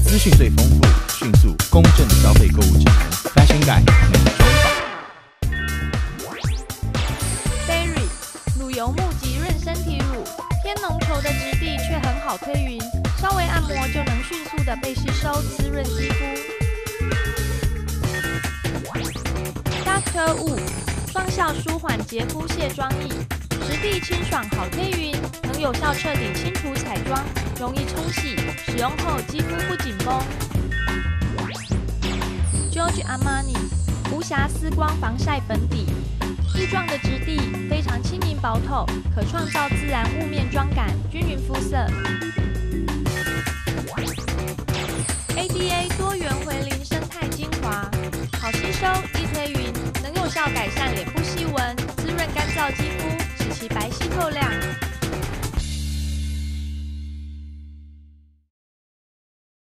资讯最丰富、迅速、公正的消费购物指南，Fashion Guide美妆榜。 Berry 乳油木吉润身体乳，偏浓稠的质地却很好推匀，稍微按摩就能迅速的被吸收，滋润肌肤。Dr. Wu 双效舒缓洁肤卸妆液，质地清爽好推匀，能有效彻底清除彩妆，容易冲洗，使用后肌肤不紧绷。Giorgio Armani 无瑕丝光防晒粉底，液状的质地非常轻盈薄透，可创造自然雾面妆感，均匀肤色。ADA 多元回零生态精华，好吸收，易推匀，能有效改善脸部细纹，滋润干燥肌肤，使其白皙透亮。